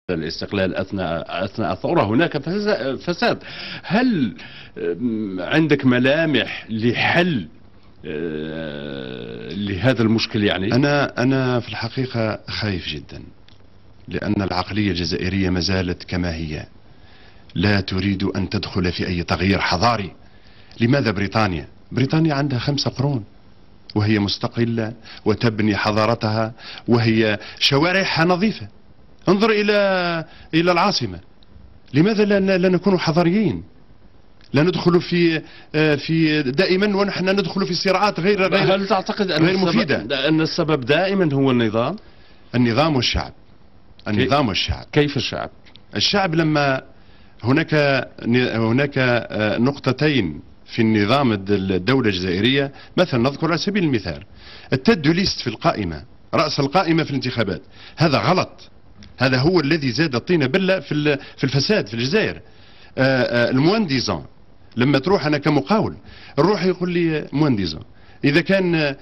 الاستقلال أثناء الثورة هناك فساد. هل عندك ملامح لحل لهذا المشكل يعني؟ أنا في الحقيقة خايف جدا، لأن العقلية الجزائرية ما زالت كما هي، لا تريد أن تدخل في أي تغيير حضاري. لماذا بريطانيا عندها 5 قرون وهي مستقلة وتبني حضارتها وهي شوارعها نظيفة. انظر إلى العاصمة. لماذا لا نكون حضاريين؟ لا ندخل في دائما ونحن ندخل في صراعات غير هل تعتقد أن مفيدة؟ أن السبب دائما هو النظام والشعب. النظام والشعب. كيف الشعب؟ الشعب لما هناك نقطتين في النظام الدولة الجزائرية، مثلا نذكر على سبيل المثال التدو ليست في القائمة، رأس القائمة في الانتخابات. هذا غلط، هذا هو الذي زاد الطين بلة في الفساد في الجزائر. الموان ديزون، لما تروح أنا كمقاول نروح يقول لي موان ديزون، إذا كان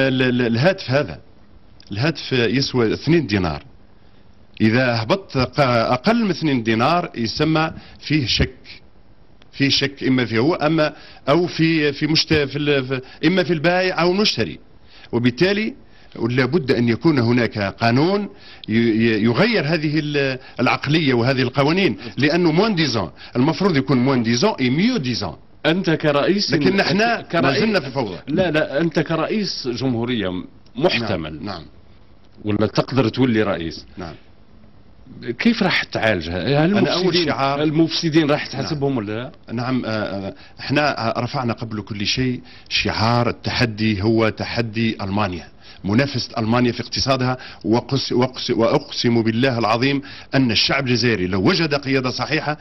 الهاتف يسوى 2 دينار، إذا هبط أقل من 2 دينار يسمى فيه شك، إما فيه هو أو إما في البائع أو المشتري. وبالتالي لابد أن يكون هناك قانون يغير هذه العقلية وهذه القوانين، لأنه موان ديزون المفروض يكون موان ديزون ميو ديزون. أنت كرئيس، لكن نحن ما زلنا في فوضى. لا أنت كرئيس جمهورية محتمل. نعم. ولا تقدر تولي رئيس. نعم. كيف راح تعالجها؟ هل المفسدين راح تحاسبهم ولا لا؟ نعم. احنا رفعنا قبل كل شيء شعار التحدي، هو تحدي ألمانيا، منافسة ألمانيا في اقتصادها. وأقسم بالله العظيم أن الشعب الجزائري لو وجد قيادة صحيحة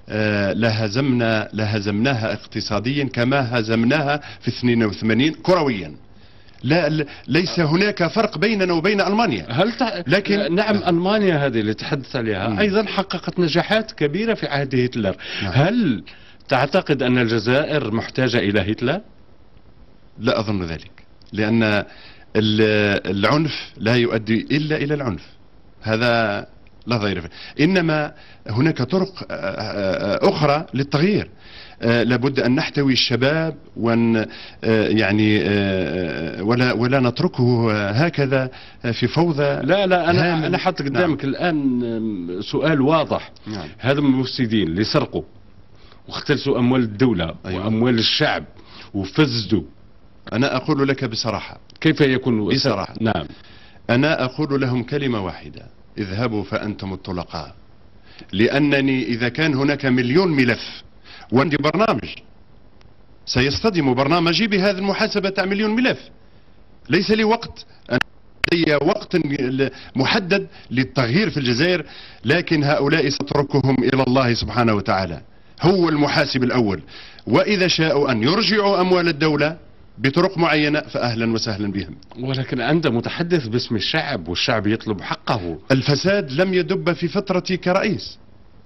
لهزمناها اقتصاديا كما هزمناها في 82 كرويا. ليس هناك فرق بيننا وبين ألمانيا. لكن نعم، ألمانيا هذه اللي تحدث عليها أيضا حققت نجاحات كبيرة في عهد هتلر. هل تعتقد أن الجزائر محتاجة إلى هتلر؟ لا أظن ذلك، لأن العنف لا يؤدي إلا إلى العنف، هذا لا ضير فيه. إنما هناك طرق أخرى للتغيير. لابد أن نحتوي الشباب يعني ولا نتركه هكذا في فوضى. لا أنا حط قدامك الآن سؤال واضح. هذا من المفسدين اللي سرقوا واختلسوا أموال الدولة وأموال الشعب وفسدوا. أنا أقول لك بصراحة. كيف يكون بصراحة؟ نعم. أنا أقول لهم كلمة واحدة: اذهبوا فأنتم الطلقاء. لأنني إذا كان هناك 1,000,000 ملف وعندي برنامج سيصطدم برنامجي بهذه المحاسبة تاع 1,000,000 ملف، ليس لي وقت، لدي وقت محدد للتغيير في الجزائر، لكن هؤلاء سأتركهم إلى الله سبحانه وتعالى، هو المحاسب الأول. وإذا شاءوا أن يرجعوا أموال الدولة بطرق معينة فأهلا وسهلا بهم. ولكن أنت متحدث باسم الشعب والشعب يطلب حقه. الفساد لم يدب في فترتي كرئيس.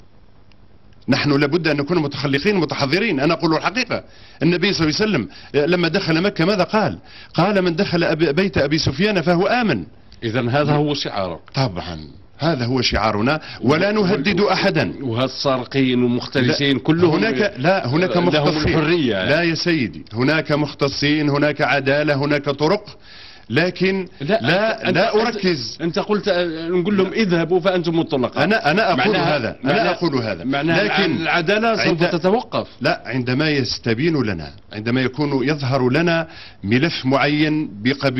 نحن لابد أن نكون متخلقين متحضرين. أنا أقول الحقيقة، النبي صلى الله عليه وسلم لما دخل مكة ماذا قال؟ قال: من دخل بيت أبي سفيان فهو آمن. إذن هذا هو شعاره. طبعا هذا هو شعارنا، ولا نهدد أحدا. وهالسارقين ومختلسين كلهم هناك مختصين. الحرية. لا يا سيدي، هناك مختصين، هناك عدالة، هناك طرق، لكن لا أركز. أنت قلت نقول لهم اذهبوا فأنتم الطلقاء. أنا أقول هذا. لكن العدالة سوف تتوقف. لا، عندما يستبين لنا، عندما يظهر لنا ملف معين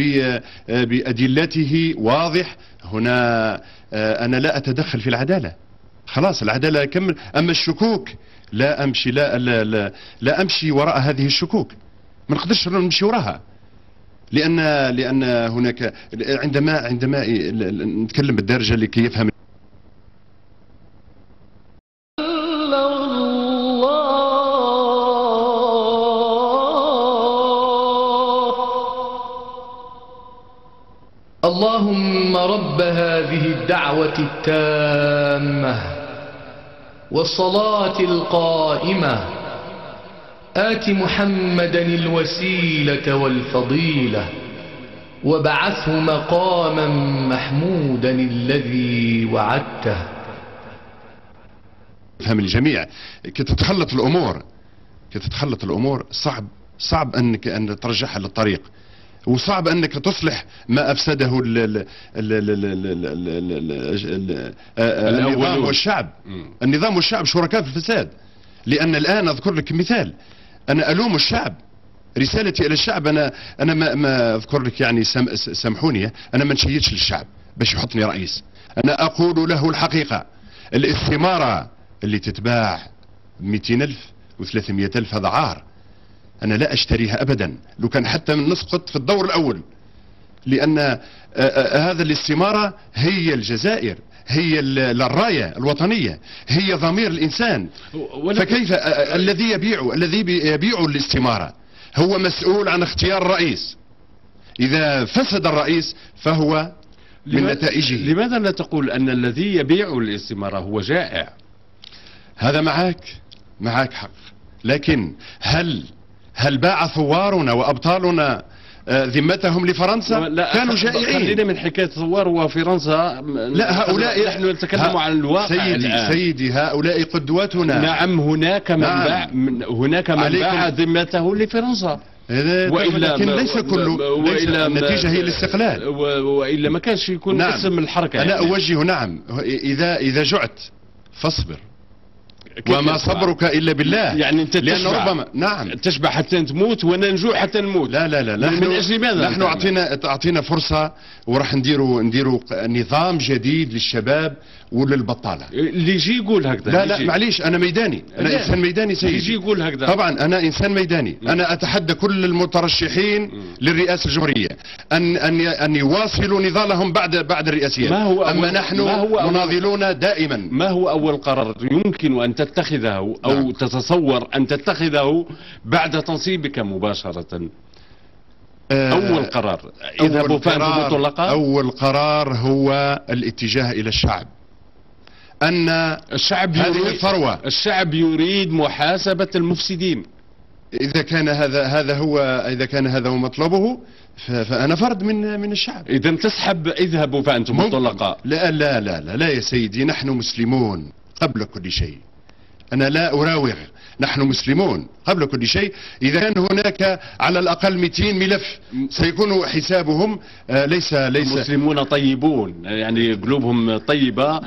بأدلته واضح، هنا أنا لا أتدخل في العدالة. خلاص العدالة كمل. أما الشكوك لا أمشي لا أمشي وراء هذه الشكوك، ما نقدرش نمشي وراها، لأن هناك عندما نتكلم بالدارجة لكي يفهم. اللهم رب هذه الدعوة التامة والصلاة القائمة آت محمدا الوسيلة والفضيلة وابعثه مقاما محمودا الذي وعدته. فهم الجميع. كي تتخلط الامور صعب انك ان ترجعها للطريق، وصعب انك تصلح ما افسده النظام والشعب. النظام والشعب شركاء في الفساد. لان الان اذكر لك مثال، انا الوم الشعب، رسالتي الى الشعب، انا ما اذكر لك يعني، سامحوني، انا ما نشيدش للشعب باش يحطني رئيس. انا اقول له الحقيقه، الاستماره اللي تتباع 200,000 و300,000 هذا عار، انا لا اشتريها ابدا، لو كان حتى من نسقط في الدور الاول، لان هذا الاستماره هي الجزائر، هي الرايه الوطنيه، هي ضمير الانسان. فكيف الذي يبيع الاستماره هو مسؤول عن اختيار الرئيس؟ اذا فسد الرئيس فهو من نتائجه. لماذا لا تقول ان الذي يبيع الاستماره هو جائع؟ هذا معك حق، لكن هل باع ثوارنا وابطالنا ذمتهم لفرنسا؟ كانوا جائعين. خلينا من حكايه ثوار وفرنسا. لا، هؤلاء نحن نتكلم عن الواقع. سيدي هؤلاء قدوتنا. نعم، هناك من باع ذمته لفرنسا، لكن ليس كله، وإلا النتيجة هي الاستقلال، وإلا ما كانش يكون اسم الحركة. أنا أوجه إذا جعت فاصبر وما صبرك إلا بالله. يعني أنت لأن ربما تشبع حتى تموت وانا نجوع حتى نموت. لا من أجل ماذا؟ نحن أعطينا فرصة، وراح نديروا نظام جديد للشباب وللبطالة. اللي يجي يقول هكذا. لا معليش، أنا ميداني، أنا إنسان ميداني سيدي. يجي يقول هكذا. طبعا أنا إنسان ميداني. أنا أتحدى كل المترشحين للرئاسة الجمهورية أن يواصلوا نضالهم بعد الرئاسية. أما نحن مناضلون دائما. ما هو أول قرار يمكن أن تتخذه أو تتصور أن تتخذه بعد تنصيبك مباشرة؟ أول قرار اذهبوا فأنتم مطلقاء. أول قرار هو الاتجاه إلى الشعب، أن الشعب هذه الثروة. الشعب يريد محاسبة المفسدين. إذا كان هذا هو مطلبه، فأنا فرد من الشعب. إذا تسحب اذهبوا فأنتم مطلقاء. لا يا سيدي، نحن مسلمون قبل كل شيء. أنا لا أراوغ، نحن مسلمون قبل كل شيء. إذا كان هناك على الأقل 200 ملف سيكون حسابهم ليس مسلمون طيبون، يعني قلوبهم طيبة.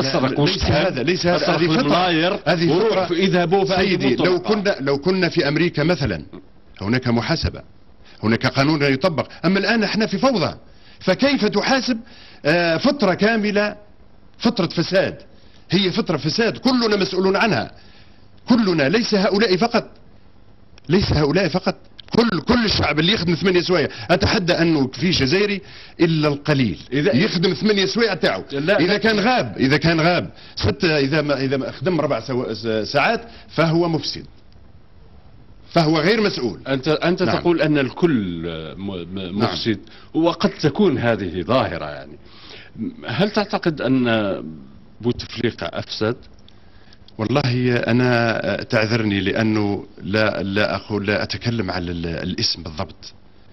ليس هذا هذه فطرة. اذهبوا سيدي، لو كنا في أمريكا مثلا، هناك محاسبة، هناك قانون يطبق. أما الآن احنا في فوضى، فكيف تحاسب فترة كاملة؟ فترة فساد، هي فترة فساد كلنا مسؤولون عنها، كلنا، ليس هؤلاء فقط، كل الشعب اللي يخدم 8 سوايع. اتحدى انه في جزائري الا القليل يخدم 8 سوايع تاعو. اذا كان غاب اذا ما خدم 4 ساعات فهو مفسد، فهو غير مسؤول. انت نعم. تقول ان الكل مفسد. نعم. وقد تكون هذه ظاهرة يعني. هل تعتقد ان بوتفليقة افسد؟ والله انا تعذرني، لانه لا اتكلم على الاسم بالضبط.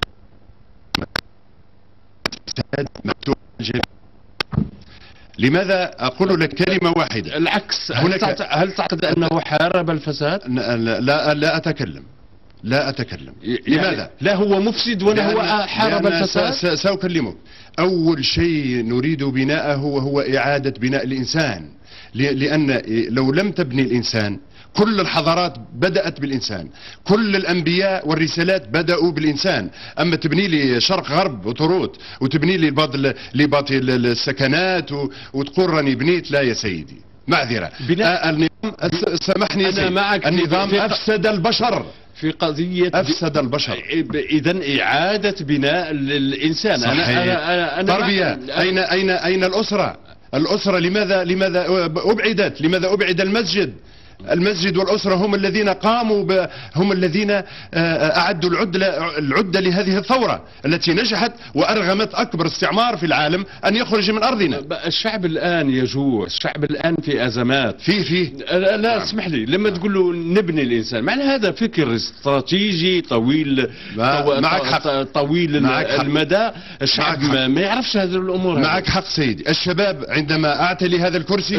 لماذا اقول لك كلمة واحدة؟ العكس. هل تعتقد انه حارب الفساد؟ لا اتكلم. لماذا؟ لا هو مفسد ولا هو حارب الفساد. سأكلمك. اول شيء نريد بناءه وهو اعادة بناء الانسان، لأن لو لم تبني الإنسان، كل الحضارات بدأت بالإنسان، كل الأنبياء والرسالات بدأوا بالإنسان. أما تبني لي شرق غرب وطروت، وتبني لي بعض السكنات وتقول راني بنيت، لا يا سيدي، معذرة. النظام، سامحني، النظام أفسد البشر في قضية، أفسد البشر. إذن إعادة بناء الإنسان. أنا تربية. أين الأسرة؟ الأسرة لماذا أبعدت؟ لماذا أبعد المسجد المسجد والأسرة هم الذين قاموا هم الذين أعدوا العدة لهذه الثورة التي نجحت وأرغمت أكبر استعمار في العالم أن يخرج من أرضنا. الشعب الآن يجوع، الشعب الآن في أزمات. لا اسمح لي، لما تقول له نبني الإنسان، معنى هذا فكر استراتيجي طويل معك حق. طويل المدى. الشعب ما يعرفش هذه الأمور. معك حق سيدي. الشباب عندما أعتلي هذا الكرسي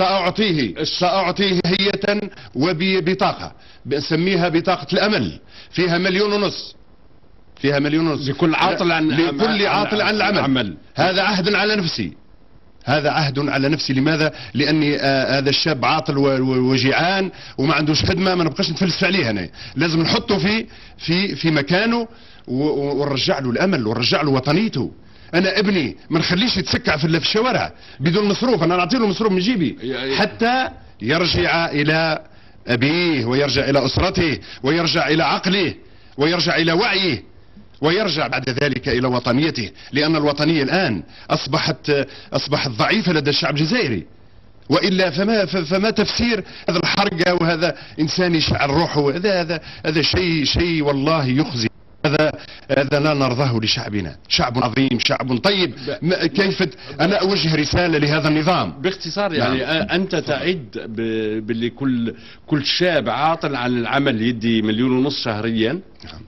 سأعطيه هيئة وبطاقة بنسميها بطاقة الأمل، فيها 1.5 مليون. فيها 1.5 مليون لكل عاطل عن العمل. هذا عهد على نفسي. هذا عهد على نفسي. لماذا؟ لأني هذا الشاب عاطل وجيعان وما عندوش خدمة، ما نبقاش نتفلسف عليه. أنا لازم نحطه في مكانه ونرجع له الأمل ونرجع له وطنيته. أنا ابني ما نخليش يتسكع في الشوارع بدون مصروف، أنا نعطي له مصروف من جيبي حتى يرجع إلى أبيه ويرجع إلى أسرته ويرجع إلى عقله ويرجع إلى وعيه ويرجع بعد ذلك إلى وطنيته. لأن الوطنية الآن أصبحت ضعيفة لدى الشعب الجزائري، وإلا فما تفسير هذا الحرقة وهذا إنسان يشعل روحه. هذا شيء والله يخزي. هذا لا نرضاه لشعبنا. شعب عظيم، شعب طيب. كيف أنا أوجه رسالة لهذا النظام باختصار يعني أنت تعد باللي كل شاب عاطل عن العمل يدي 1.5 مليون شهريا.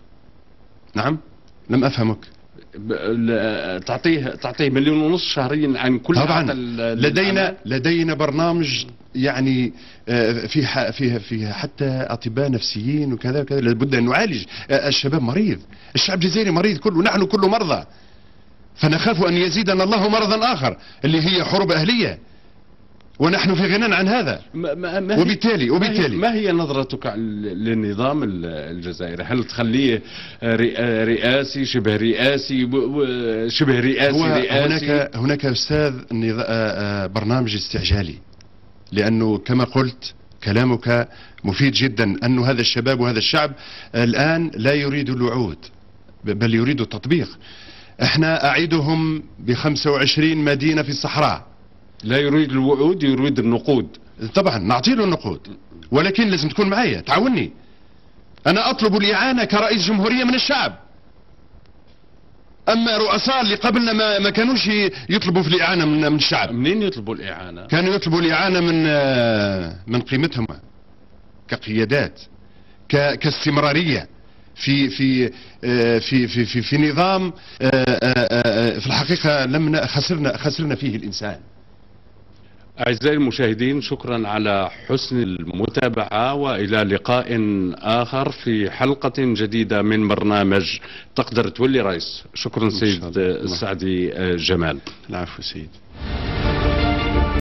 نعم لم أفهمك. تعطيه 1.5 مليون شهريا عن كل طبعا. عاطل. لدينا برنامج يعني فيها حتى أطباء نفسيين وكذا وكذا. لابد أن نعالج الشباب. مريض، الشعب الجزائري مريض كله، نحن كله مرضى. فنخاف أن يزيدنا الله مرضا آخر اللي هي حروب أهلية، ونحن في غنى عن هذا. وبالتالي ما هي نظرتك للنظام الجزائري؟ هل تخليه رئاسي، شبه رئاسي، رئاسي؟ هناك أستاذ برنامج استعجالي، لأنه كما قلت كلامك مفيد جدا، أن هذا الشباب وهذا الشعب الآن لا يريد الوعود بل يريد التطبيق. احنا أعيدهم ب25 مدينة في الصحراء. لا يريد الوعود، يريد النقود. طبعا نعطي له النقود، ولكن لازم تكون معايا تعاوني. أنا أطلب الإعانة كرئيس جمهورية من الشعب. أما رؤساء اللي قبلنا ما كانوش يطلبوا في الإعانة من الشعب. منين يطلبوا الإعانة؟ كانوا يطلبوا الإعانة من قيمتهم كقيادات، كاستمرارية في في في في في, في نظام في الحقيقة خسرنا فيه الإنسان. أعزائي المشاهدين، شكرا على حسن المتابعة، وإلى لقاء آخر في حلقة جديدة من برنامج تقدر تولي رئيس. شكرا سيد السعدي جمال. العفو سيد.